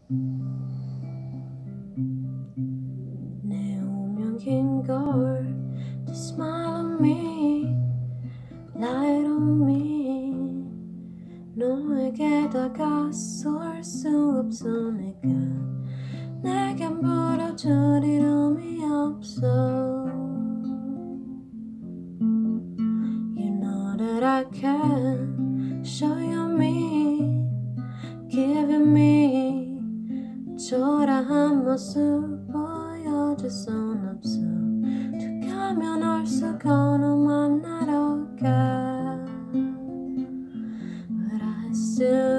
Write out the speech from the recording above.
내 운명인걸 To smile on me, light on me 너에게 다가설 수 없으니까 내겐 부러질 이름이 없어 You know that I can show you me Giving me 초라한 모습 보여줄 순 없어 쭉 가면 올수록 너 만나러 가 But I still